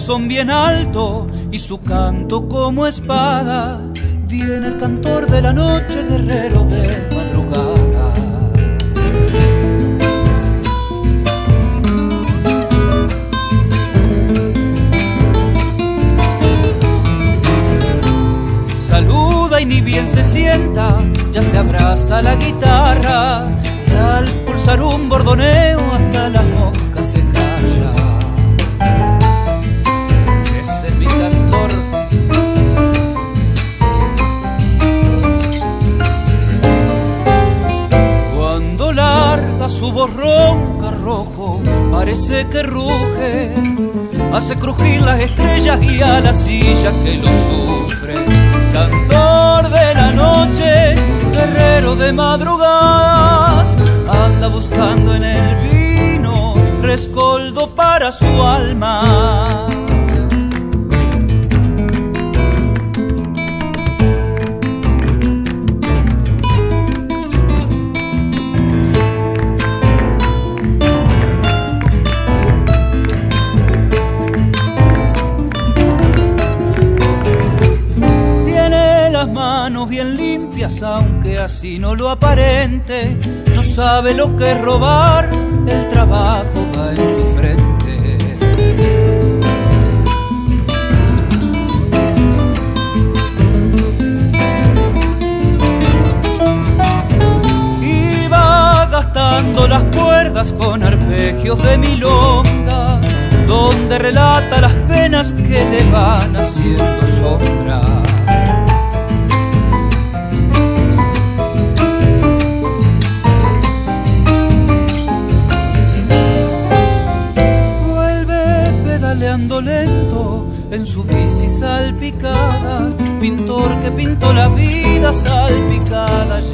corazón bien alto y su canto como espada. Viene el cantor de la noche, guerrero de madrugada. Saluda y ni bien se sienta, ya se abraza la guitarra, y al pulsar un bordoneo hasta la mosca se calla. Ese es mi cantor. Cuando larga su voz ronca rojo, parece que ruge, hace crujir las estrellas y a la silla que lo sufre. Cantor de la noche, guerrero de madrugadas, anda buscando en el vino rescoldo para su alma. Manos bien limpias, aunque así no lo aparente. No sabe lo que es robar, el trabajo va en su frente. Y va gastando las cuerdas con arpegios de milonga, donde relata las penas que le van haciendo sombra. Pedaleando lento en su bici salpicada, pintor que pintó la vida salpicada.